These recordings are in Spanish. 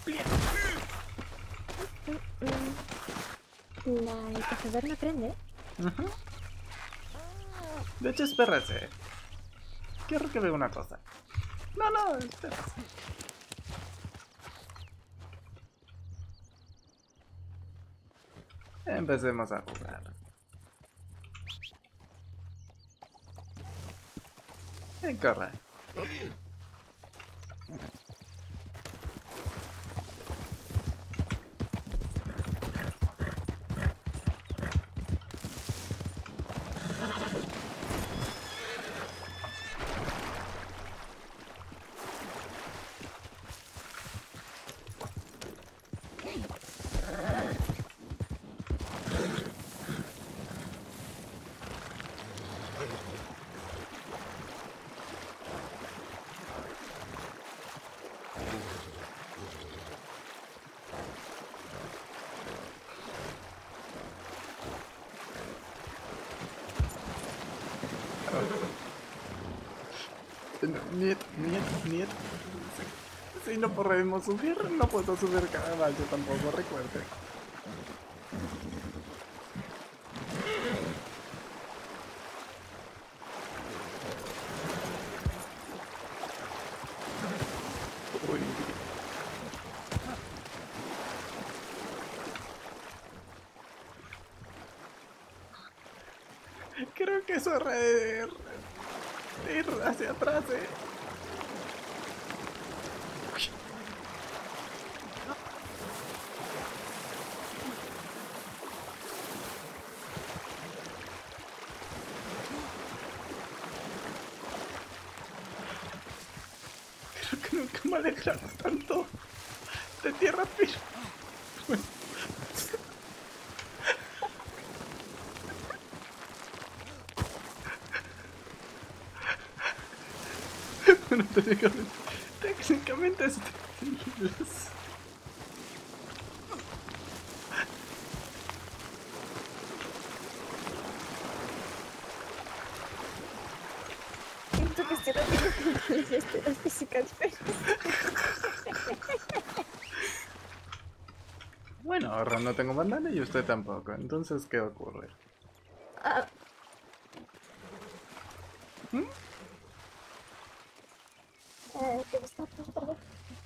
El cazador no aprende. Ujú. De hecho, espérate. Quiero que vea una cosa. No, espérate. Empecemos a jugar. Corre. Niet. Si no podemos subir, no puedo subir caballo tampoco, recuerde. Uy. Creo que es hora de ir hacia atrás, Creo que nunca me alegraron tanto de tierra firme. Bueno, técnicamente es tranquilos. Siento que estoy repitiendo las esteras físicas, pero... Bueno, ahora no tengo bandana y usted tampoco. Entonces, ¿qué ocurre? Ah, ¿Mm? ¿qué me está pasando?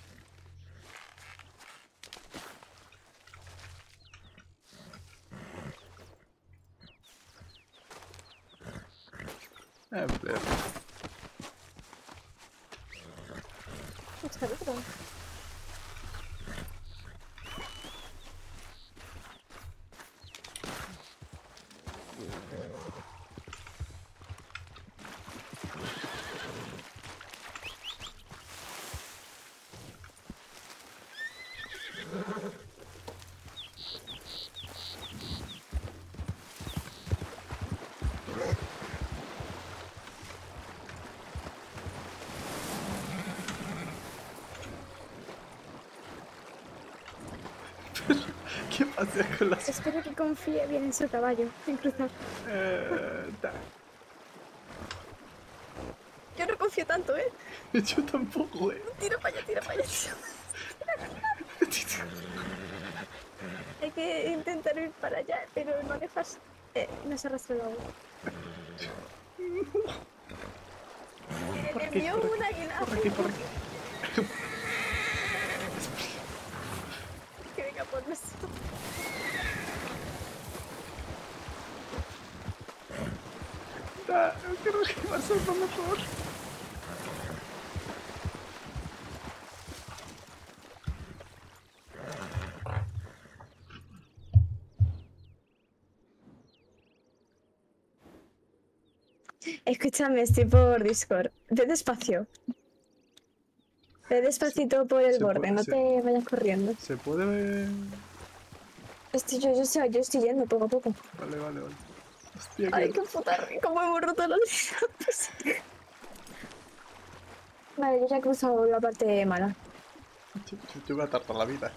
A ver. Saludos. ¿Qué pasa con las... Espero que confíe bien en su caballo, en cruzar. ta- Yo no confío tanto, ¿eh? Yo tampoco, Tira para allá, tira para allá. Hay que intentar ir para allá, pero no dejas... no se arrastra el agua. Por Le aquí, envió por un aquí, águila. por aquí, por aquí. Que venga por nosotros. Creo que va a ser lo mejor. Escúchame, estoy por Discord. Ve despacio. Ve despacito por el borde, no te vayas corriendo. ¿Se puede...? Yo estoy yendo poco a poco. Vale. Hostia, Ay, qué puta rico, cómo hemos roto los dientes. Vale, yo ya he cruzado la parte mala. Yo voy a tardar la vida.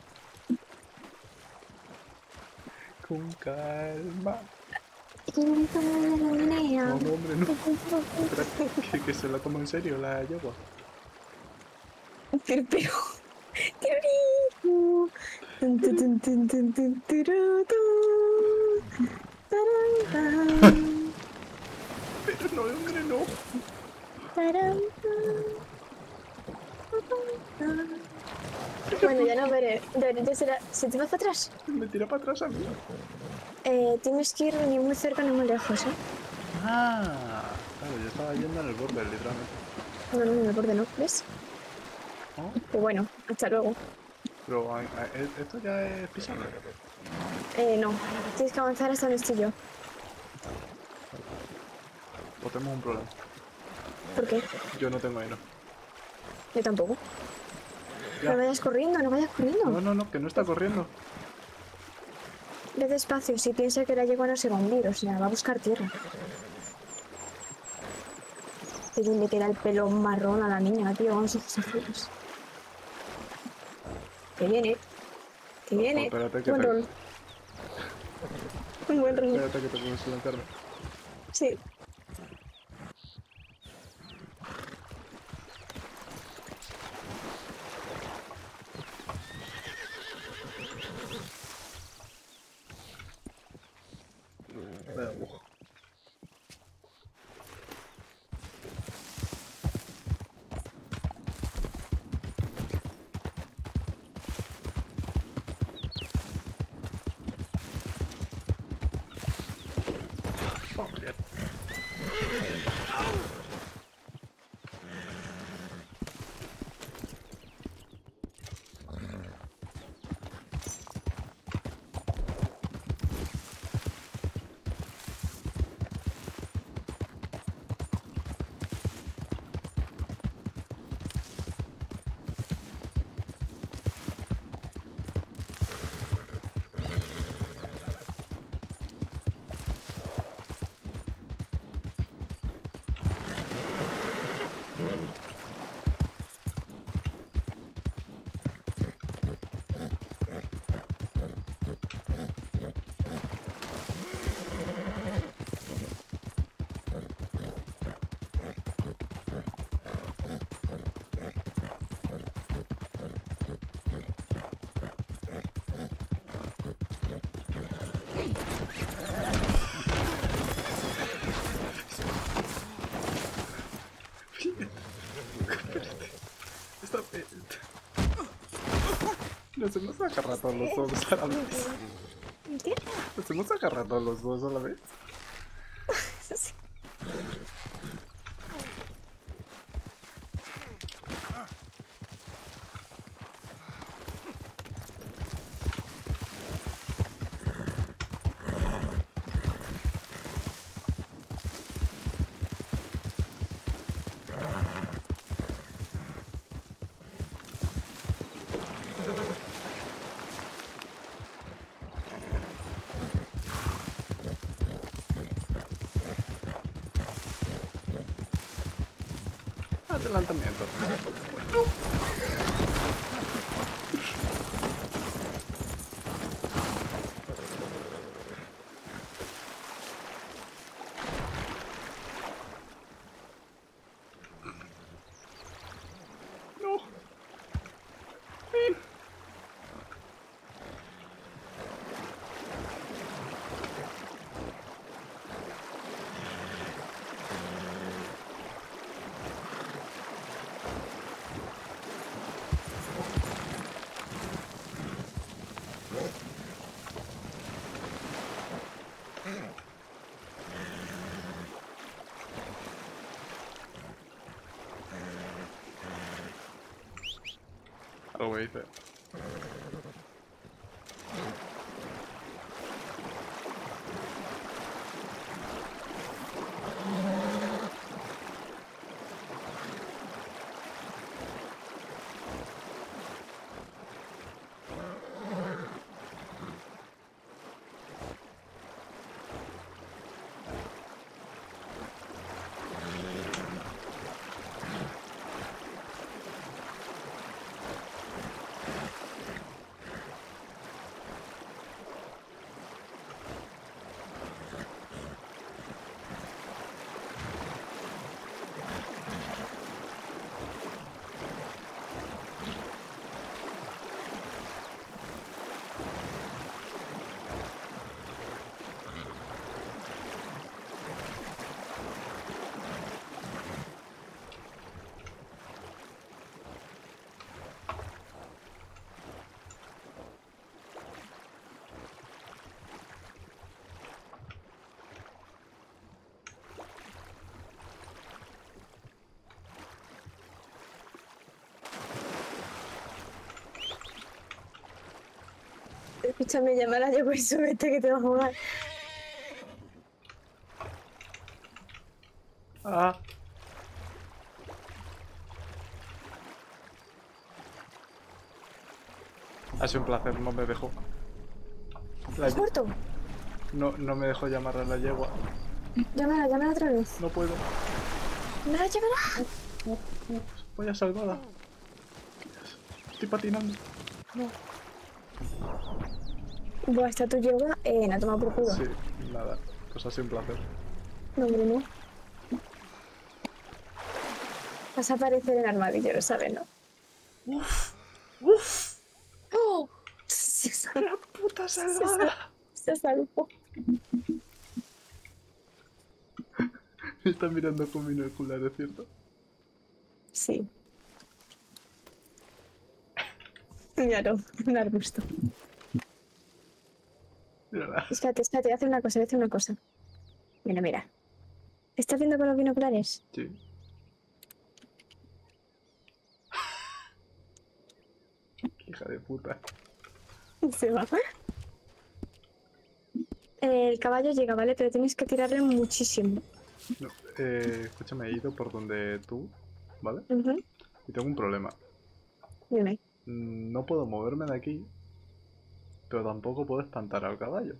Con calma. No, hombre, no. Espera, que se la tomo en serio la yegua. Pero... Tiruriru. Tun, tun, tun, tun, tun, tun, turu, tun. Taram, pam. Pero no, hombre, no. Taram, pam. Bueno, ya no veré. Debería ser. ¿Se te va para atrás? Me tira para atrás a mí. Tienes que ir ni muy cerca ni muy lejos, ¿eh? Ah, claro, yo estaba yendo en el borde, literalmente. No, no, en el borde no. ¿Ves? ¿No? Pues bueno, hasta luego. Pero esto ya es pisable. No. Tienes que avanzar hasta donde estoy yo. O tenemos un problema. ¿Por qué? Yo no tengo hilo. Yo tampoco. Ya. No vayas corriendo, no vayas corriendo. No, no, no, que no está corriendo. Ve despacio, si piensa que la yegua no se va a hundir, o sea, va a buscar tierra. Y le queda el pelo marrón a la niña, tío, con sus ojos azules. Que viene, que Oh, viene. espérate que Buen te... rol. Un buen rol. Espérate que te puedo silenciarme. Sí. Oh, bien. Nos hemos agarrado los dos a la vez. ¿Qué? Nos hemos agarrado los dos a la vez. Sí. Adelantamiento. No. Algo que dice. Escúchame, llama a la yegua y súbete que te va a jugar. Ah. Ha sido un placer, no me dejó. ¿Has muerto? No me dejó llamar a la yegua. Llámala otra vez. No puedo. Llámala. Voy a salvarla. Estoy patinando. Buah, está tu yegua. No toma por culo. Sí, nada. Pues ha sido un placer. No, hombre, no. Vas a aparecer en armadillo, lo sabes, ¿no? ¡Uf! ¡Oh! Se salvó. ¡La puta salvada! Se salvó. Me está mirando con binoculares, ¿cierto? Sí. Míralo, un arbusto. Mírala. Espérate, voy a hacer una cosa. Mira. ¿Estás viendo con los binoculares? Sí. Hija de puta. Se va. El caballo llega, ¿vale? Pero tienes que tirarle muchísimo. No, escúchame, he ido por donde tú, ¿vale? Ujú. Y tengo un problema. Dime. No puedo moverme de aquí, pero tampoco puedo espantar al caballo.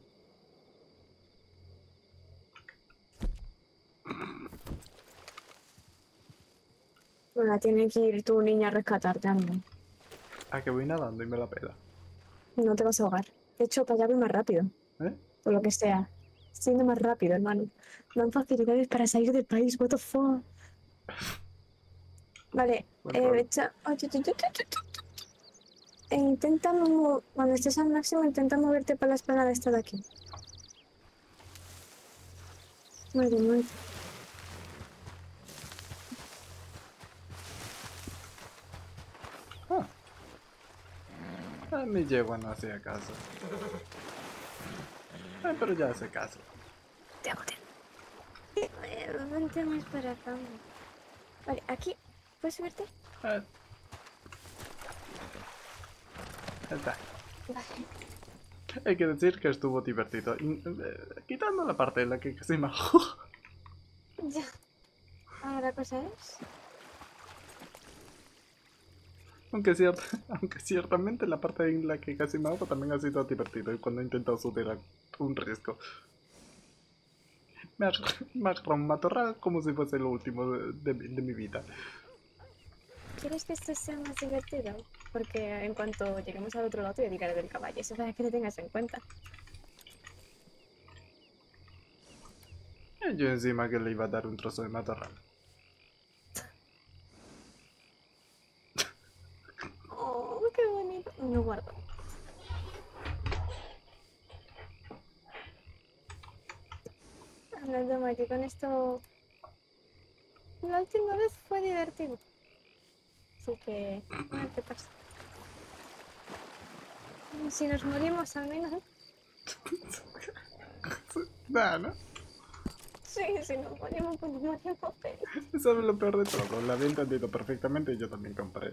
Bueno, tiene que ir tu niña a rescatarte, anda. Ah, que voy nadando y me la pela. No te vas a ahogar. De hecho, para allá voy más rápido. ¿Eh? Por lo que sea. Siendo más rápido, hermano. Dan facilidades para salir del país, what the fuck. Vale, Buen rol. intenta cuando estés al máximo, intenta moverte para la espalda esta de aquí. Muerte. Ah. Mi yegua no hacía caso. Pero ya hace caso. Te hago. Vente más para acá. Vale, aquí. ¿Puedes subirte? Ahí está. Vale. Hay que decir que estuvo divertido. Quitando la parte en la que casi me ahogo. Ya. Ahora la cosa es... Aunque ciertamente la parte en la que casi me ahogo también ha sido divertido. Y cuando he intentado superar un riesgo. Me agarró un matorral como si fuese lo último de mi vida. ¿Quieres que esto sea más divertido? Porque en cuanto lleguemos al otro lado te diré del caballo. Eso para que te tengas en cuenta. Yo encima que le iba a dar un trozo de matorral. Oh, qué bonito. No guardo. Hablando mal, que con esto... La última vez fue divertido. Así que... A ver qué pasa. Si nos morimos al menos... Nada, ¿no? Sí, si nos morimos, pues nos morimos felices. ¿Sabes lo peor de todo? La había entendido perfectamente y yo también compré.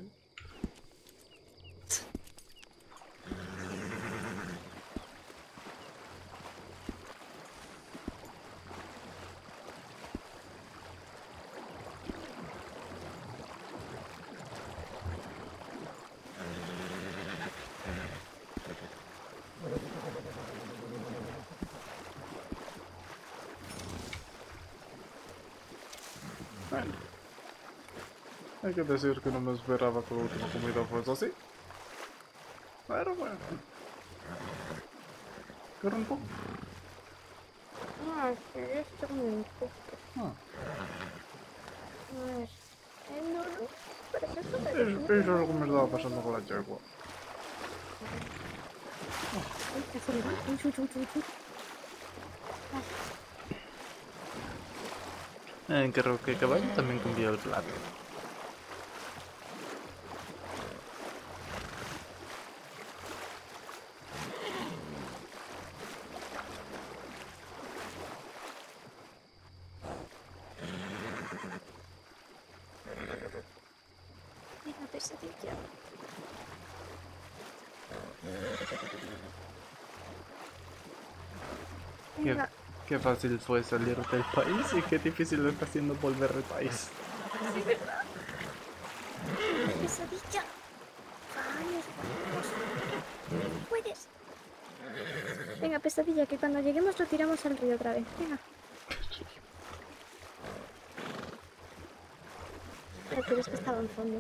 Bueno, hay que decir que no me esperaba que la última comida fuese así. Pero bueno. ¿Qué rompo? Ah, sí, esto me gusta. Ah, A ver... no, no. eso es lo que me estaba pasando con la yegua. Creo que caballo también cambió el plato. Mira, pesadilla. Qué, Venga. qué fácil fue salir del país y qué difícil lo está haciendo volver al país. Sí, ¿verdad? Pesadilla. Vamos, vamos. Puedes. Venga, pesadilla, que cuando lleguemos lo tiramos al río otra vez. Venga. Pero tienes que estar al fondo.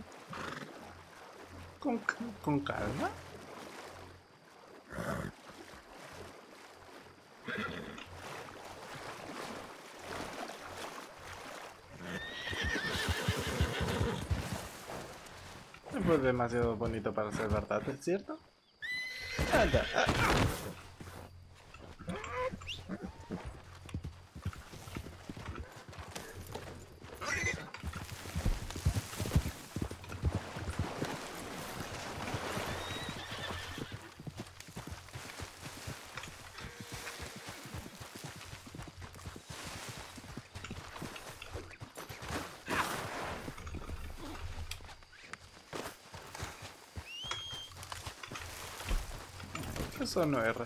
Con calma. Fue demasiado bonito para ser verdad, ¿es cierto? Anda. Eso no era.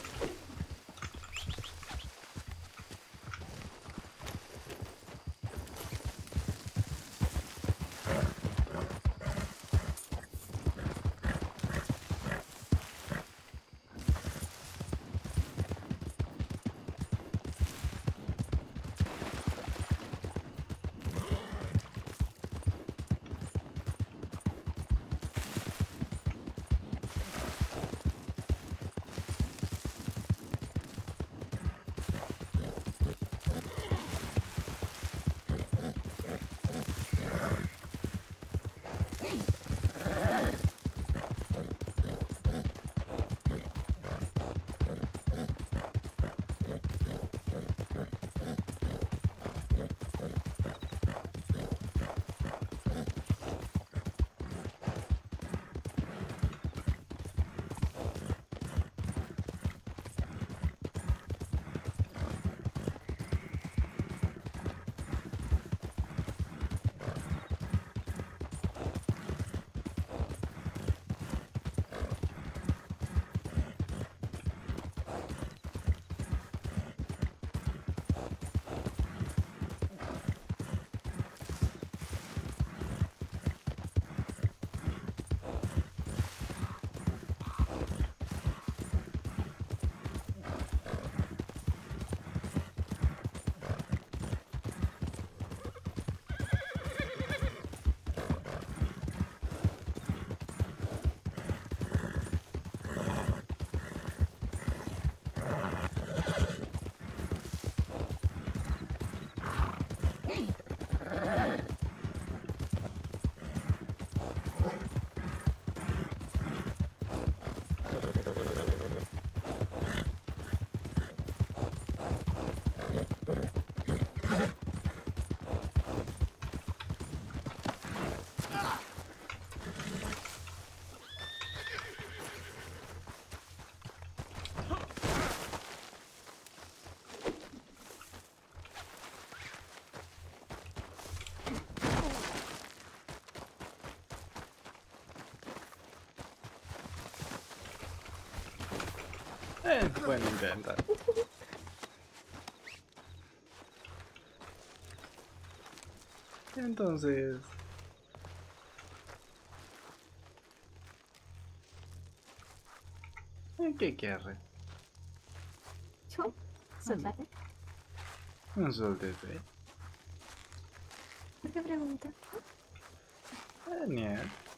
Buen intento. Entonces, ¿qué quiere? Yo. Suéltate. Un suéltese. ¿Por qué pregunta? Genial.